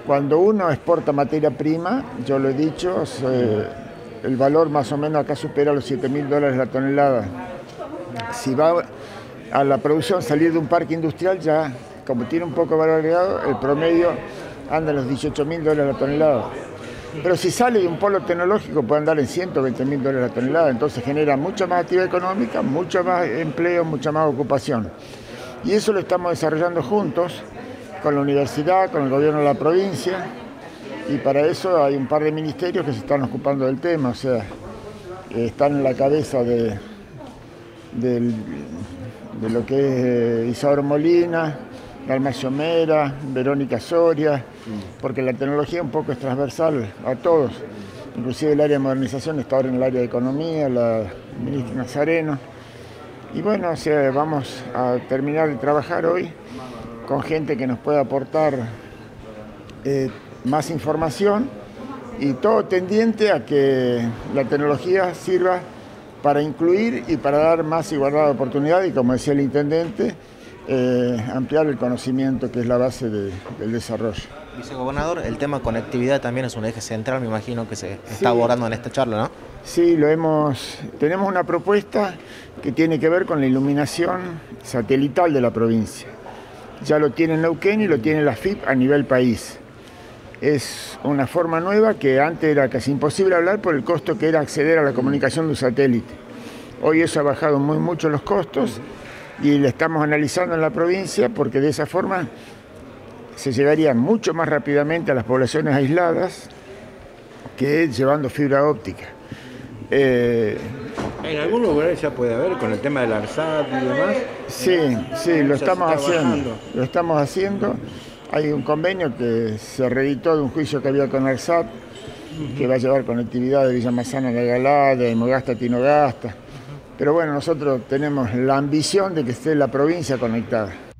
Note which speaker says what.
Speaker 1: Cuando uno exporta materia prima, yo lo he dicho, el valor más o menos acá supera los $7.000 la tonelada. Si va a la producción salir de un parque industrial, ya como tiene un poco de valor agregado, el promedio anda en los $18.000 la tonelada. Pero si sale de un polo tecnológico puede andar en $120.000 la tonelada, entonces genera mucha más actividad económica, mucho más empleo, mucha más ocupación. Y eso lo estamos desarrollando juntos con la universidad, con el gobierno de la provincia, y para eso hay un par de ministerios que se están ocupando del tema, o sea, están en la cabeza de lo que es Isadora Molina, Dalmacio Mera, Verónica Soria, porque la tecnología un poco es transversal a todos, inclusive el área de modernización está ahora en el área de economía, la ministra Nazareno, y bueno, o sea, vamos a terminar de trabajar hoy con gente que nos pueda aportar más información y todo tendiente a que la tecnología sirva para incluir y para dar más igualdad de oportunidad y, como decía el intendente, ampliar el conocimiento, que es la base del desarrollo.
Speaker 2: Vicegobernador, el tema conectividad también es un eje central, me imagino que se está abordando en esta charla, ¿no?
Speaker 1: Sí, tenemos una propuesta que tiene que ver con la iluminación satelital de la provincia. Ya lo tiene Neuquén y lo tiene la FIP a nivel país. Es una forma nueva que antes era casi imposible hablar por el costo que era acceder a la comunicación de un satélite. Hoy eso ha bajado mucho los costos y lo estamos analizando en la provincia porque de esa forma se llegaría mucho más rápidamente a las poblaciones aisladas que llevando fibra óptica.
Speaker 3: En algunos lugares ya puede haber con el tema del ARSAT y demás.
Speaker 1: Sí, lo estamos haciendo. Hay un convenio que se reeditó de un juicio que había con ARSAT, que va a llevar conectividad de Villa Massana a La Galá, de Mogasta a Tinogasta. Pero bueno, nosotros tenemos la ambición de que esté la provincia conectada.